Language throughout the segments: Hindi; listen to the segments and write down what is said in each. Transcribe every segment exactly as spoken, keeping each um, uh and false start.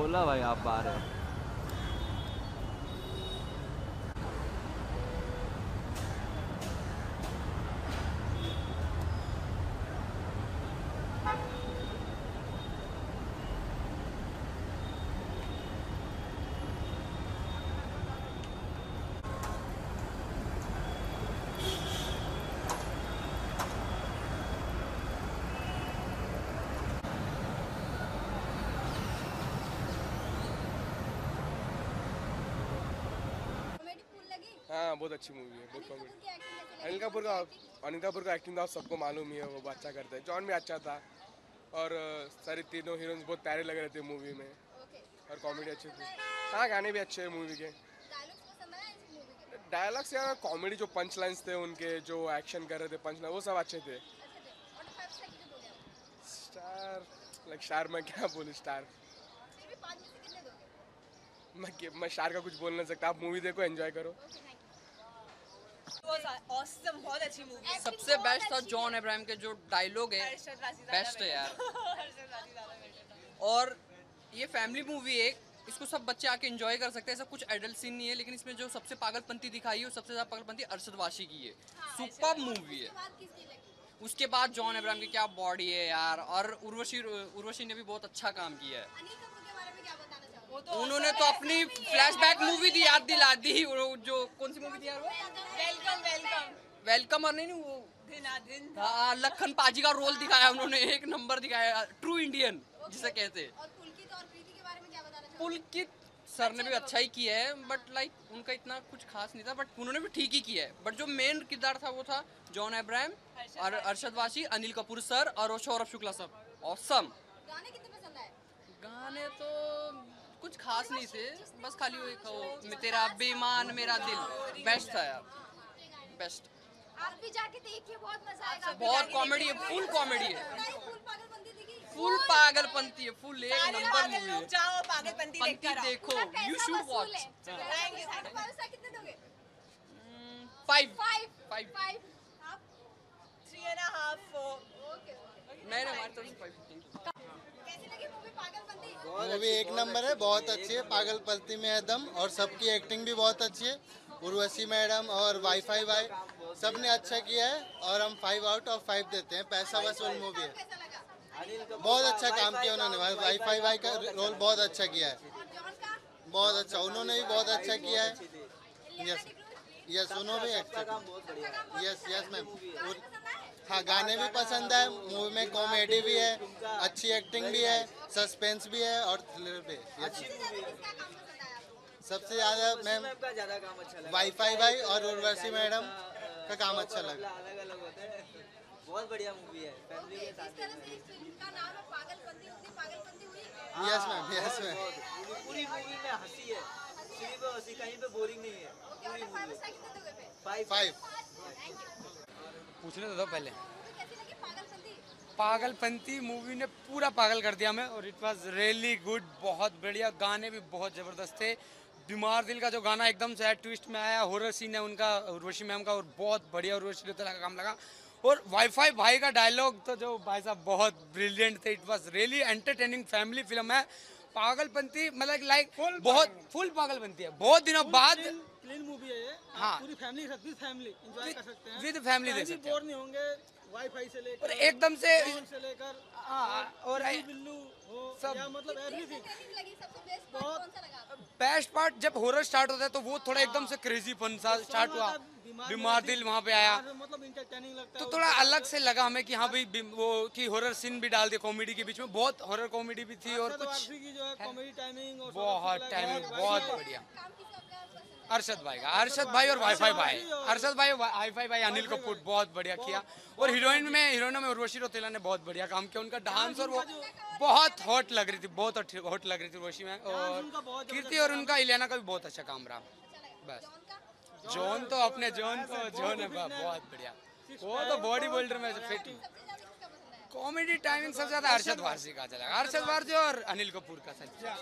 बोला भाई आप बाहर है। हाँ बहुत अच्छी मूवी है, बहुत कॉमेडी। अनिल कपूर का अनिल कपूर का एक्टिंग तो सबको मालूम ही है, वो अच्छा करता है। जॉन भी अच्छा था और सारी तीनों हीरोइंस बहुत प्यारे लग रहे थे मूवी में और कॉमेडी अच्छी थी। हाँ गाने भी अच्छे हैं मूवी के। डायलॉग्स या कॉमेडी जो पंच लाइन्स थे उनके, जो एक्शन कर रहे थे पंच लाइन, वो सब अच्छे थे। स्टार लाइक स्टार मैं क्या बोलूँ स्टार मैं मैं स्टार का कुछ बोल नहीं सकता। आप मूवी देखो, एंजॉय करो। awesome, बहुत अच्छी मूवी। सबसे बेस्ट था जॉन अब्राहम के जो डायलॉग है, बेस्ट है यार। और ये फैमिली मूवी है, इसको सब बच्चे आके एंजॉय कर सकते हैं। ऐसा कुछ एडल्ट सीन नहीं है, लेकिन इसमें जो सबसे पागलपंती दिखाई है वो सबसे ज़्यादा पागलपंती अरशद वाशी की है। सुपर मूवी है। उसके बाद जॉन अब्राहम की क्या बॉडी है यार, और उर्वशी उर्वशी ने भी बहुत अच्छा काम किया है। उन्होंने तो अपनी फ्लैशबैक मूवी दी याद दिला दी, जो कौन सी मूवी थी यार वो, वेलकम वेलकम वेलकम और नहीं नहीं वो हाँ लखन पाजी का रोल दिखाया उन्होंने, एक नंबर दिखाया, ट्रू इंडियन जिसे कहते हैं। पुलकित सर ने भी अच्छा ही किया है, बट लाइक उनका इतना कुछ खास नहीं था, बट उन्होंने भी ठीक ही किया है। बट जो मेन किरदार था वो था जॉन अब्राहम और अरशद वाशी, अनिल कपूर सर और सौरभ शुक्ला सब। ऑसम गाने तो कुछ खास नहीं थे, बस खाली वो एक तेरा बेईमान मेरा दिल बेस्ट था यार, बेस्ट। आप भी जाके देखिए, बहुत मजा आएगा। बहुत कॉमेडी है, फुल कॉमेडी है, फुल पागलपंती है, फुल एक नंबर मूवी है। जाओ पागलपंती देखकर देखो, यू शुड वॉच। कितने दोगे? फाइव फाइव फाइव फाइव आप three and half four. Okay नहीं नहीं हमारे तरफ से फाइव। कैसी लगी मूवी पागलपंती? मूवी एक नंबर है, बहुत अच्छी है। पागलपंती में है दम, और सबकी एक्टिंग भी बहुत अच्छी है। उर्वशी मैडम और वाईफाई भाई सब ने अच्छा किया है, और हम फाइव आउट ऑफ फाइव देते हैं। पैसा वसूल मूवी है, बहुत अच्छा काम किया उन्होंने। वाईफाई भाई का रोल बहुत अच्छा किया है, बहुत अच्छा। उन्होंने भी बहुत अच्छा किया है। यस यस उन्होंने भी अच्छा। Yes yes ma'am. हाँ गाने भी पसंद है, मूवी में कॉमेडी भी है, अच्छी एक्टिंग भी है, सस्पेंस भी है और थ्रिलर भी है। सबसे ज़्यादा मैम वाईफाई भाई और उर्वशी मैडम का काम अच्छा लगा। अलग अलग होते हैं, बहुत बढ़िया मूवी है, फैमिली के साथ। Yes ma'am yes ma'am. पूरी मूवी में हंसी है, सिर्फ हंसी, कहीं पे बोरिंग नहीं है। पूरी मूवी फाइव फाइव। पूछने तो दो पहले। पागलपंती मूवी ने पूरा पागल कर दिया हमें, और इट वाज रियली गुड, बहुत बढ़िया। गाने भी बहुत ज़बरदस्त थे। बीमार दिल का जो गाना एकदम से ट्विस्ट में आया, हॉरर सीन है उनका उर्वशी मैम का, और बहुत बढ़िया उर्वशी का काम लगा। और वाईफाई भाई का डायलॉग तो जो भाई साहब बहुत ब्रिलियंट थे। It was really entertaining family film है पागलपंती, मतलब लाइक बहुत फुल पागलपंती है। बहुत दिनों बाद क्लीन मूवी है ये। हाँ पूरी फैमिली के साथ विद फैमिली एंजॉय कर सकते हैं, विद फैमिली देख सकते हैं, बोर नहीं होंगे। वाईफाई से लेकर और एकदम से से लेकर और बिल्लू हो सब, या मतलब एवरीथिंग। बेस्ट पार्ट जब हॉरर स्टार्ट होता है तो वो थोड़ा एकदम से क्रेजी फन सा स्टार्ट हुआ। बीमार दिल वहाँ पे आया मतलब इंटरटेनिंग लगता है, तो थोड़ा अलग से लगा हमें कि हाँ भाई वो कि हॉरर सीन भी डाल दिया कॉमेडी के बीच में। बहुत हॉरर कॉमेडी भी थी, और कुछ की जो है कॉमेडी टाइमिंग और बहुत टाइमिंग बहुत बढ़िया। अरशद भाई का, अरशद भाई और वाईफाई भाई, अरशद भाई वाईफाई भाई अनिल कपूर बहुत बढ़िया किया। और हीरोइन में हीरोइनों में उर्वशी रौतेला ने बहुत बढ़िया काम किया। उनका डांस और वो बहुत हॉट लग रही थी, बहुत हॉट लग रही थी उर्वशी में। और कीर्ति और उनका इलियाना का भी बहुत अच्छा काम रहा। बस जॉन तो अपने जॉन तो जॉन है बहुत बढ़िया, वो तो बॉडी बिल्डर में फिट। कॉमेडी टाइमिंग सबसे ज्यादा अरशद वारसी का चला, अरशद वारसी और अनिल कपूर का।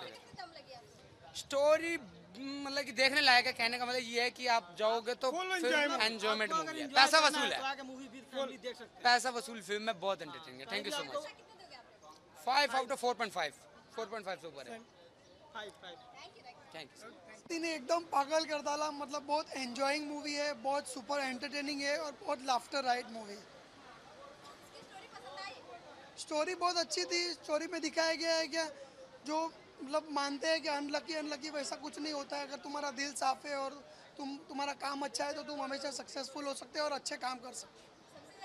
स्टोरी मतलब कि देखने लायक है, कहने का मतलब ये है कि आप जाओगे तो फिल्म एंजॉयमेंट मूवी है, पैसा वसूल है, पैसा वसूल फिल्म है, बहुत एंटरटेनिंग है। Thank you so much. Five out of four point five, four point five से ऊपर है। फाइव फाइव थैंक यू ने एकदम पागल कर डाला, मतलब बहुत एंजॉइंग मूवी है, बहुत सुपर एंटरटेनिंग है और बहुत लाफ्टर राइट मूवी। स्टोरी बहुत अच्छी थी। स्टोरी में दिखाया गया है क्या जो मतलब मानते हैं कि अनलकी अनलकी वैसा कुछ नहीं होता है। अगर तुम्हारा दिल साफ है और तुम तुम्हारा काम अच्छा है तो तुम हमेशा सक्सेसफुल हो सकते हो और अच्छे काम कर सकते हो।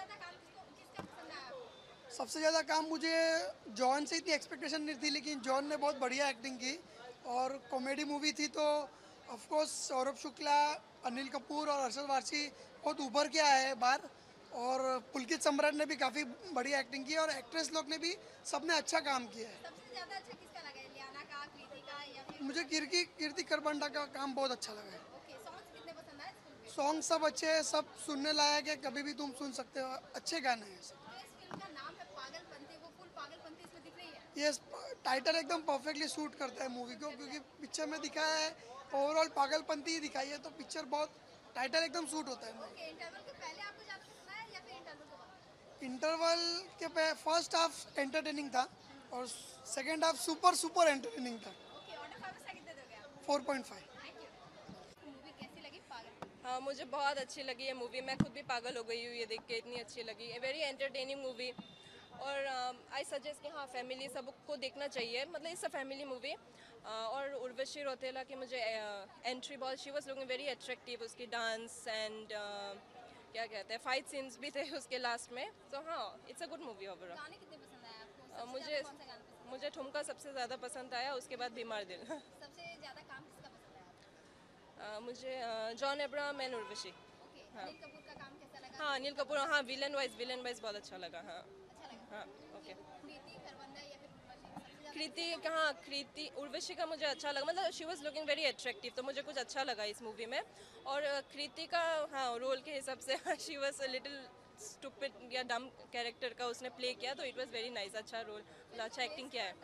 सबसे ज़्यादा काम मुझे जॉन से इतनी एक्सपेक्टेशन नहीं थी, लेकिन जॉन ने बहुत बढ़िया एक्टिंग की और कॉमेडी मूवी थी तो ऑफ कोर्स सौरभ शुक्ला, अनिल कपूर और अरशद वारसी बहुत उभर के आए हैं बाहर और पुलकित सम्राट ने भी काफ़ी बढ़िया एक्टिंग की और एक्ट्रेस लोग ने भी सबने अच्छा काम किया है। सबसे ज्यादा अच्छा किसका लगा है, लियाना का, कृति का या फिर मुझे कीर्ति कीर्ति करबंडा का काम बहुत अच्छा लगा है। ओके, सॉन्ग्स कितने पसंद आए इस फिल्म के? सॉन्ग सब अच्छे हैं, सब सुनने लायक है, कभी भी तुम सुन सकते हो, अच्छे गाने हैं सब। जो इस फिल्म का नाम है पागलपंती, वो फुल पागलपंती इसमें दिख रही है। ये टाइटल एकदम परफेक्टली सूट करता है मूवी को, क्योंकि पिक्चर में दिखाया है ओवरऑल पागलपंती ही दिखाई है तो पिक्चर बहुत टाइटल एकदम सूट होता है। ओके, इंटरवल के पहले आपको ज्यादा पसंद आया या फिर इंटरवल के बाद? इंटरवल के फर्स्ट हाफ एंटरटेनिंग था और second half super super entertaining था। ओके, ऑर्डर फाइव से कितने दोगे आप? Four point five. Thank you. Movie कैसी लगी पागलपंती? हाँ, मुझे बहुत अच्छी लगी ये मूवी। मैं खुद भी पागल हो गई हूँ ये देख के, इतनी अच्छी लगी। वेरी एंटरटेनिंग मूवी और आई सजेस्ट कि हाँ फैमिली सबको देखना चाहिए, मतलब इट्स अ फैमिली मूवी। और उर्वशी रौतेला की मुझे एंट्री बहुत, she was looking very attractive, उसकी डांस एंड क्या कहते हैं फाइट सीन्स भी थे उसके लास्ट में, तो हाँ it's a good movie overall. गाने कितने पसंद आए आपको? सबसे मुझे ज्यादा कौन सा गाना पसंद मुझे ठुमका सबसे ज़्यादा पसंद आया, उसके बाद बीमार दिल। आया? सबसे ज्यादा काम किसका पसंद आया आपको? अ, मुझे जॉन अब्राहम एंड उर्वशी। ओके, हाँ। अनिल कपूर का काम कैसा लगा? हाँ अनिल कपूर, हाँ विलन वाइज विलन वाइज बहुत अच्छा लगा। हाँ अच्छा लगा। हाँ ओके। कृति खरबंदा या फिर उर्वशी, सबसे ज्यादा कृति हाँ कृति उर्वशी का मुझे अच्छा लगा, मतलब she was looking very attractive, तो मुझे कुछ अच्छा लगा इस मूवी में। और अ, कृति का हाँ रोल के हिसाब से she was a little stupid या डम कैरेक्टर का उसने प्ले किया, तो इट वाज वेरी नाइस, अच्छा रोल, अच्छा एक्टिंग किया है।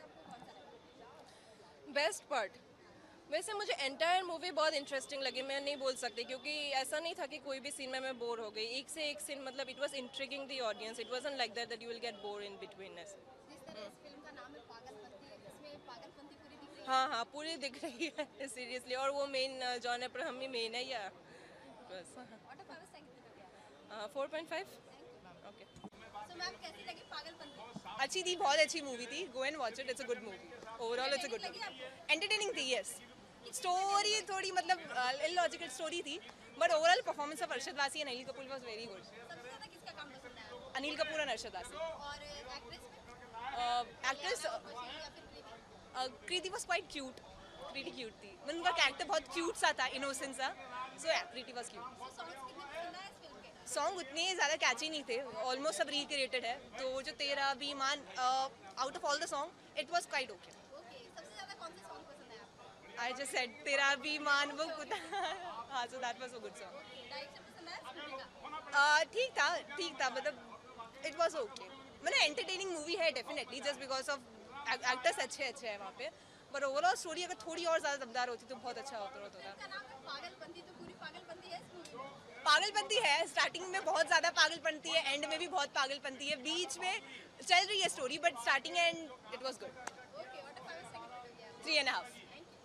बेस्ट पार्ट वैसे मुझे एंटायर मूवी बहुत इंटरेस्टिंग लगी, मैं नहीं बोल सकती क्योंकि ऐसा नहीं था कि कोई भी सीन में मैं बोर हो गई। एक से एक सीन, मतलब it was intriguing the audience, it wasn't like that that you will get bore in between us. जिस तरह इस फिल्म का नाम है पागलपंती, इसमें पागलपंती पूरी दिख रही है। हाँ हाँ पूरी दिख रही है सीरियसली, और वो मेन जॉन अब्राहम ही मेन है या बस। ऑर्डर फाइव से कितने दोगे आप? Four point five okay. So ma'am कैसी लगी पागलपंती? अच्छी थी, बहुत अच्छी मूवी थी, go and watch it, it's a good movie. Overall it's a good लगी मूवी, आपको? एंटरटेनिंग थी। यस, स्टोरी थोड़ी मतलब इलॉजिकल स्टोरी थी, but overall performance of Arshad Warsi and Anil Kapoor was very good. सबसे ज्यादा किसका काम पसंद आया आपको? अनिल कपूर एंड अरशद वासी। और एक्ट्रेस में? एक्ट्रेस या फिर Kriti? Kriti was quite cute, Kriti cute थी, मतलब उनका कैरेक्टर बहुत क्यूट सा था, इनोसेंट सा, सो या Kriti was cute. So songs कितने पसंद आए इस फिल्म के? सॉन्ग उतने ज़्यादा कैची नहीं थे, ऑलमोस्ट सब रिक्रिएटेड है, तो वो जो तेरा बीमान out of all the song it was quite okay. Okay, सबसे ज्यादा कौन सा सॉन्ग पसंद आया आपको? आई जस्ट सेड तेरा बीमान वो कुछ हाँ, so that was a good song. Direction पसंद आया इस मूवी का? ठीक था ठीक था मतलब इट वाज ओके, मतलब एंटरटेनिंग मूवी है definitely, just because of actors अच्छे अच्छे हैं वहाँ पे, बट ओवरऑल स्टोरी अगर थोड़ी और ज़्यादा दमदार होती तो बहुत अच्छा होता होता था। इसका नाम है पागलपंती, तो पूरी पागलपंती है इस मूवी में? पागलपंती है, स्टार्टिंग में बहुत ज़्यादा पागलपंती है, एंड में भी बहुत पागलपंती है, बीच में चल रही है story, but starting and it was good. Okay, order five से कितने दोगे आप? Three and half.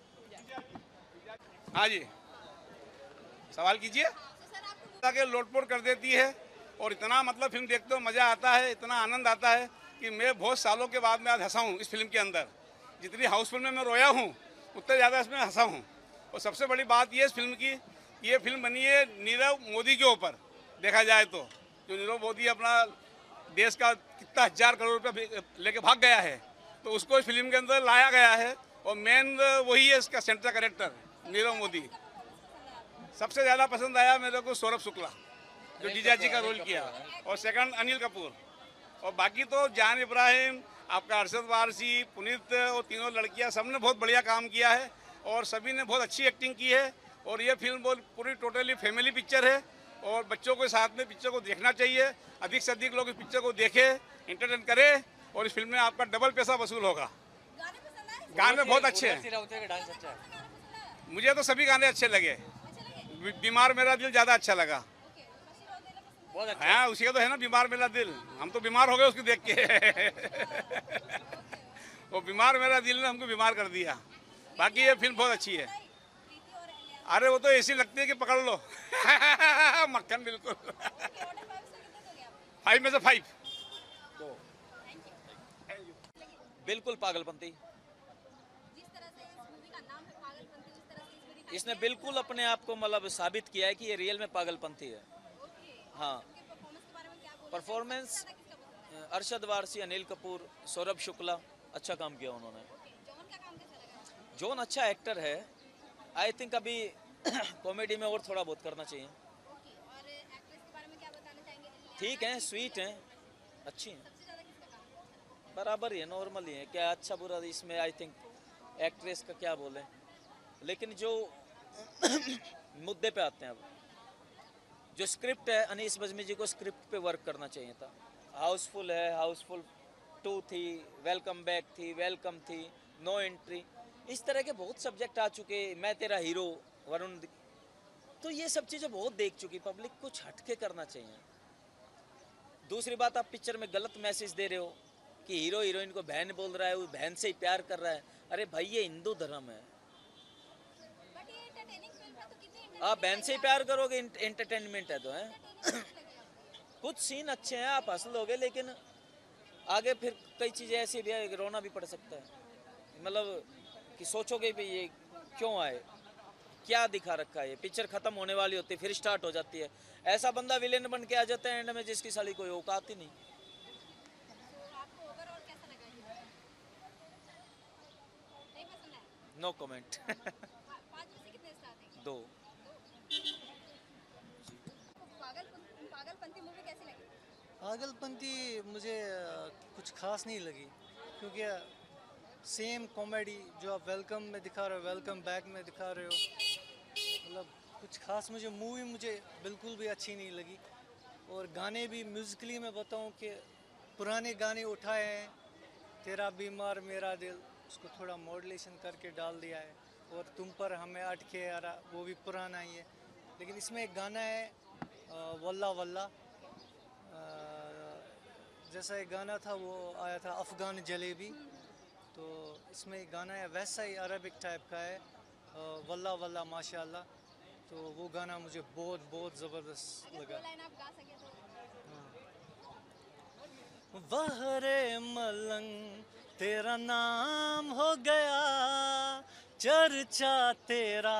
हाँ जी, सवाल कीजिए। सो सर आपको के लोटपोट कर देती है और इतना मतलब फिल्म देखते हो मज़ा आता है, इतना आनंद आता है कि मैं बहुत सालों के बाद में आज हंसा हूँ इस फिल्म के अंदर। जितनी हाउसफुल में मैं रोया हूँ उतने ज़्यादा इसमें हंसा हूँ। और सबसे बड़ी बात ये इस फिल्म की, ये फिल्म बनी है नीरव मोदी के ऊपर, देखा जाए तो जो नीरव मोदी अपना देश का कितना हजार करोड़ रुपया लेके भाग गया है, तो उसको इस फिल्म के अंदर लाया गया है और मेन वही है इसका सेंट्रल कैरेक्टर नीरव मोदी। सबसे ज़्यादा पसंद आया मेरे को सौरभ शुक्ला जो जीजाजी का रोल किया, और सेकंड अनिल कपूर, और बाकी तो जान इब्राहिम, आपका अरशद वारसी, पुनीत और तीनों लड़कियां सबने बहुत बढ़िया काम किया है और सभी ने बहुत अच्छी एक्टिंग की है। और ये फिल्म बहुत पूरी टोटली फैमिली पिक्चर है और बच्चों के साथ में पिक्चर को देखना चाहिए। अधिक से अधिक लोग इस पिक्चर को देखें, एंटरटेन करें और इस फिल्म में आपका डबल पैसा वसूल होगा। गाने पसंद आए? गाने बहुत अच्छे हैं, डांस अच्छा है। मुझे तो सभी गाने अच्छे लगे। बीमार मेरा दिल ज़्यादा अच्छा लगा। बहुत अच्छा। हाँ, उसी का तो है ना बीमार मेरा दिल, हम तो बीमार हो गए उसको देख के वो बीमार मेरा दिल ने हमको बीमार कर दिया। बाकी ये फिल्म बहुत अच्छी है। अरे वो तो ऐसी लगती है कि पकड़ लो मक्खन बिल्कुल। फाइव में से फाइव। बिल्कुल पागलपंती। जिस तरह से इस मूवी का नाम है पागलपंती, उस तरह से इसमें दिखाया इसने बिल्कुल अपने आप को मतलब साबित किया है कि ये रियल में पागलपंती है। हाँ, परफॉर्मेंस के बारे में क्या बोलना परफॉर्मेंस अरशद वारसी, अनिल कपूर, सौरभ शुक्ला, अच्छा काम किया उन्होंने। जॉन का काम कैसा लगा? जॉन अच्छा एक्टर है। आई थिंक अभी कॉमेडी में और थोड़ा बहुत करना चाहिए। ओके, और एक्ट्रेस के बारे में क्या बताना चाहेंगे? ठीक है, स्वीट हैं, अच्छी हैं, सबसे ज्यादा किसका काम अच्छा? बराबर ही है, नॉर्मल ही है। क्या अच्छा बुरा इसमें आई थिंक एक्ट्रेस का क्या बोले, लेकिन जो मुद्दे पे आते हैं, अब जो स्क्रिप्ट है, अनीस बज़मी जी को स्क्रिप्ट पे वर्क करना चाहिए था। हाउसफुल है, हाउसफुल टू थी, वेलकम बैक थी, वेलकम थी, नो एंट्री, इस तरह के बहुत सब्जेक्ट आ चुके। मैं तेरा हीरो, वरुण, तो ये सब चीज़ें बहुत देख चुकी पब्लिक, कुछ हटके करना चाहिए। दूसरी बात, आप पिक्चर में गलत मैसेज दे रहे हो कि हीरो हीरोइन को बहन बोल रहा है, वो बहन से ही प्यार कर रहा है। अरे भाई, ये हिंदू धर्म है, बट ये एंटरटेनिंग फिल्म है, तो कितनी आप बहन से ही प्यार करोगे, एंटरटेनमेंट है तो है। कुछ सीन अच्छे हैं, आप हंस लोगे, लेकिन आगे फिर कई चीज़ें ऐसी भी है कि रोना भी पड़ सकता है। मतलब कि सोचोगे भी ये क्यों आए, क्या दिखा रखा है। ये पिक्चर खत्म होने वाली होती है, फिर स्टार्ट हो जाती है। ऐसा बंदा विलेन बन के आ जाता है एंड में, जिसकी साली कोई औकात ही नहीं। आपको ओवरऑल कैसा लगा ये? नहीं पसंद है? No comment. पाँच में से कितने स्टार देंगे? दो। पागलपंती पागलपंती मूवी कैसी लगी? पागलपंती मुझे अ, कुछ खास नहीं लगी, क्योंकि सेम कॉमेडी जो आप वेलकम में दिखा रहे हो, वेलकम बैक में दिखा रहे हो, मतलब कुछ खास मुझे मूवी मुझे बिल्कुल भी अच्छी नहीं लगी। और गाने भी म्यूज़िकली मैं बताऊं कि पुराने गाने उठाए हैं, तेरा बीमार मेरा दिल, उसको थोड़ा मॉड्यूलेशन करके डाल दिया है, और तुम पर हमें अटके आ रहा, वो भी पुराना ही है। लेकिन इसमें एक गाना है अ, वल्ला वल्ला, अ, जैसा एक गाना था वो आया था अफ़गान जलेबी, तो इसमें एक गाना है वैसा ही अरबिक टाइप का है, अ, वल्ला वल्ला माशाल्लाह, तो वो गाना मुझे बहुत बहुत ज़बरदस्त अगर लगा। दो लाइन आप गा सके तो? वहरे मलंग तेरा नाम हो गया, चर्चा तेरा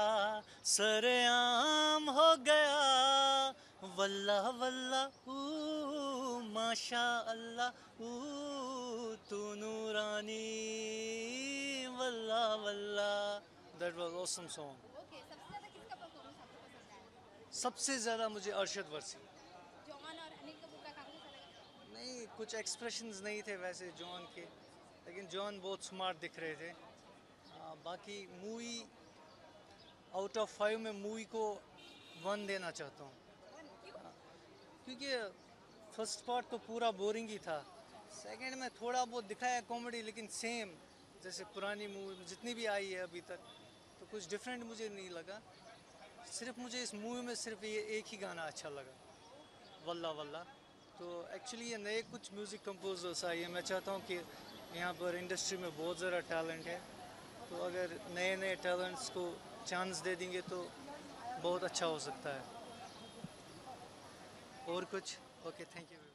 सरेआम हो गया, वल्ला वल्ला ऊ माशा अल्लाह ऊ तू नूरानी, वल्ला वल्ला। That was awesome song. Okay, सबसे ज्यादा किसका परफॉर्मेंस आपको पसंद आया? सबसे ज़्यादा मुझे अरशद वारसी। जॉन और अनिल कपूर का काम कैसा लगा? नहीं, कुछ एक्सप्रेशंस नहीं थे वैसे जॉन के, लेकिन जॉन बहुत स्मार्ट दिख रहे थे। आ, बाकी मूवी आउट ऑफ फाइव में मूवी को वन देना चाहता हूँ, क्योंकि फर्स्ट पार्ट तो पूरा बोरिंग ही था। सेकंड में थोड़ा बहुत दिखाया कॉमेडी, लेकिन सेम जैसे पुरानी मूवी जितनी भी आई है अभी तक, तो कुछ डिफरेंट मुझे नहीं लगा। सिर्फ मुझे इस मूवी में सिर्फ ये एक ही गाना अच्छा लगा, वल्ला वल्ला। तो एक्चुअली ये नए कुछ म्यूज़िक कंपोजर्स आए हैं, मैं चाहता हूँ कि यहाँ पर इंडस्ट्री में बहुत ज़्यादा टैलेंट है, तो अगर नए नए टैलेंट्स को चांस दे देंगे तो बहुत अच्छा हो सकता है। और कुछ? Okay, thank you.